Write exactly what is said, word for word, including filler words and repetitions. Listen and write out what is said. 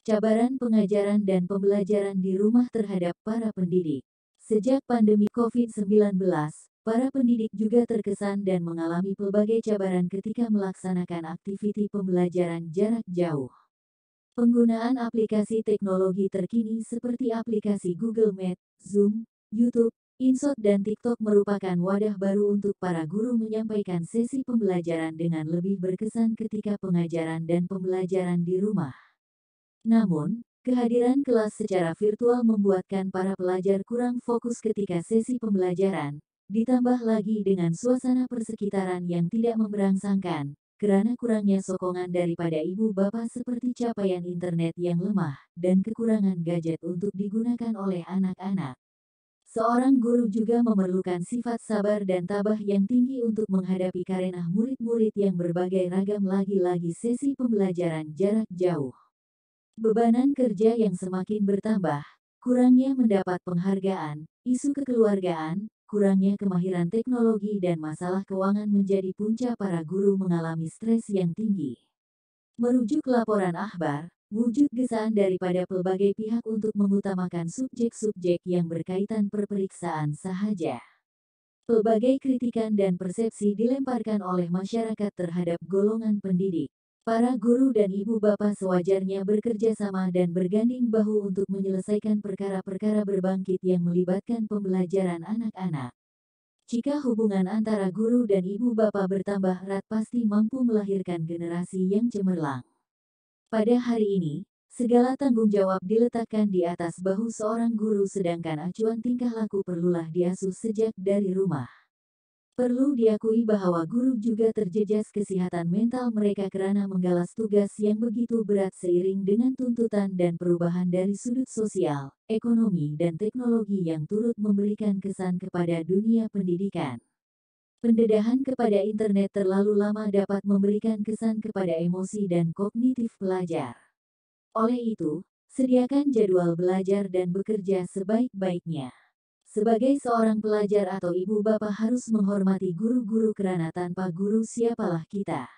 cabaran pengajaran dan pembelajaran di rumah terhadap para pendidik. Sejak pandemi covid sembilan belas, para pendidik juga terkesan dan mengalami pelbagai cabaran ketika melaksanakan aktiviti pembelajaran jarak jauh. Penggunaan aplikasi teknologi terkini seperti aplikasi Google Meet, Zoom, YouTube, InShot dan TikTok merupakan wadah baru untuk para guru menyampaikan sesi pembelajaran dengan lebih berkesan ketika pengajaran dan pembelajaran di rumah. Namun, kehadiran kelas secara virtual membuatkan para pelajar kurang fokus ketika sesi pembelajaran, ditambah lagi dengan suasana persekitaran yang tidak memberangsangkan, karena kurangnya sokongan daripada ibu bapak seperti capaian internet yang lemah, dan kekurangan gadget untuk digunakan oleh anak-anak. Seorang guru juga memerlukan sifat sabar dan tabah yang tinggi untuk menghadapi karenah murid-murid yang berbagai ragam lagi-lagi sesi pembelajaran jarak jauh. Bebanan kerja yang semakin bertambah, kurangnya mendapat penghargaan, isu kekeluargaan, kurangnya kemahiran teknologi dan masalah keuangan menjadi punca para guru mengalami stres yang tinggi. Merujuk laporan Akhbar, wujud gesaan daripada pelbagai pihak untuk mengutamakan subjek-subjek yang berkaitan perperiksaan sahaja. Pelbagai kritikan dan persepsi dilemparkan oleh masyarakat terhadap golongan pendidik. Para guru dan ibu bapak sewajarnya bekerja sama dan berganding bahu untuk menyelesaikan perkara-perkara berbangkit yang melibatkan pembelajaran anak-anak. Jika hubungan antara guru dan ibu bapak bertambah erat pasti mampu melahirkan generasi yang cemerlang. Pada hari ini, segala tanggung jawab diletakkan di atas bahu seorang guru sedangkan acuan tingkah laku perlulah diasuh sejak dari rumah. Perlu diakui bahwa guru juga terjejas kesehatan mental mereka karena menggalas tugas yang begitu berat seiring dengan tuntutan dan perubahan dari sudut sosial, ekonomi dan teknologi yang turut memberikan kesan kepada dunia pendidikan. Pendedahan kepada internet terlalu lama dapat memberikan kesan kepada emosi dan kognitif pelajar. Oleh itu, sediakan jadwal belajar dan bekerja sebaik-baiknya. Sebagai seorang pelajar atau ibu bapak harus menghormati guru-guru karena tanpa guru siapalah kita.